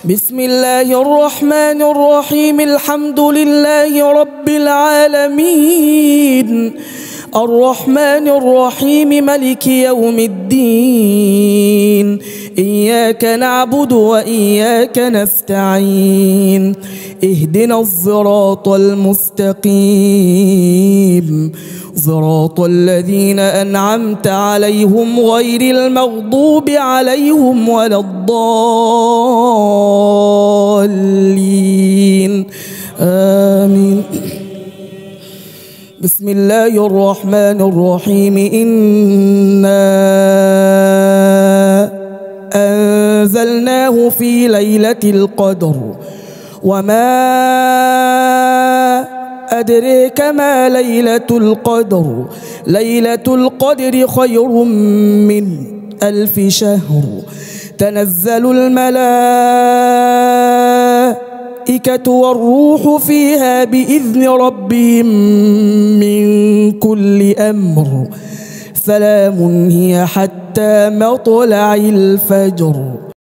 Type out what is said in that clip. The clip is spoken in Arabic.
بسم الله الرحمن الرحيم. الحمد لله رب العالمين، الرحمن الرحيم، ملك يوم الدين. إياك نعبد وإياك نستعين. اهدنا الصراط المستقيم، صراط الذين أنعمت عليهم غير المغضوب عليهم ولا الضالين. آمين. بسم الله الرحمن الرحيم. إنا أنزلناه في ليلة القدر، وما أدريك ما ليلة القدر. ليلة القدر خير من 1000 شهر. تنزل الملائكة والروح فيها بإذن ربهم من كل أمر. سلام هي حتى مطلع الفجر.